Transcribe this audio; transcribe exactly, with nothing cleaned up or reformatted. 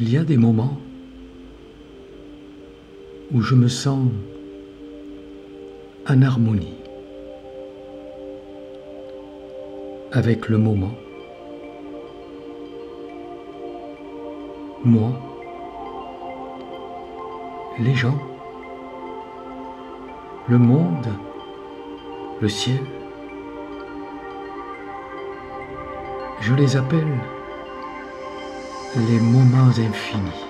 Il y a des moments où je me sens en harmonie avec le moment, moi, les gens, le monde, le ciel. Je les appelle les moments infinis.